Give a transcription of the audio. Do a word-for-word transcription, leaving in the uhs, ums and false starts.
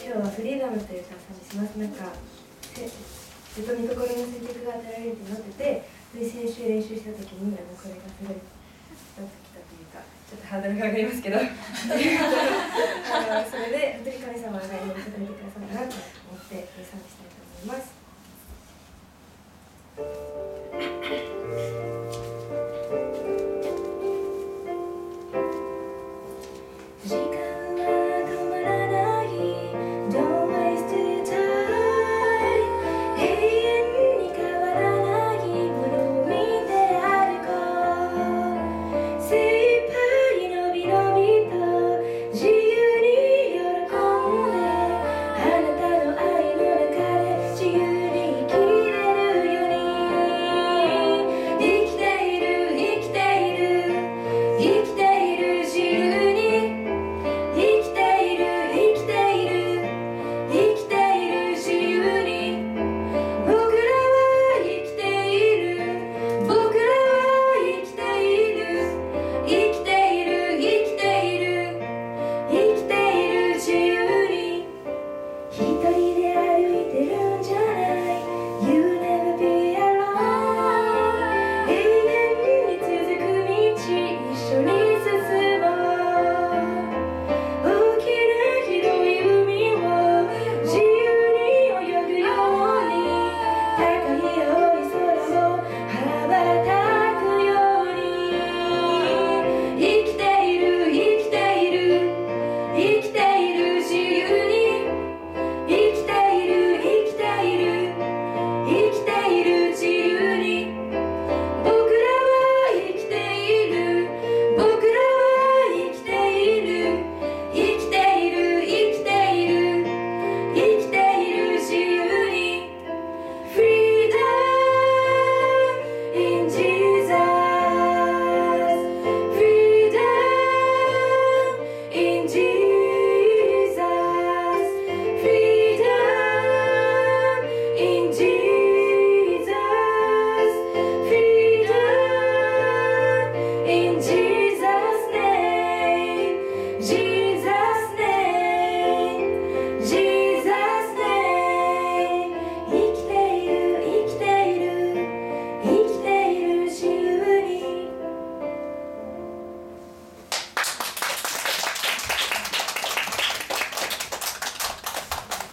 今日はフリーダムという歌を賛美します。なんかずっと御心の選択が与えられるってなってて、で先週練習した時にあのこれがすごい伝わってきたというか、ちょっとハードルが上がりますけどあのそれで本当に神様がいろいろ語ってくださったなと思って賛美して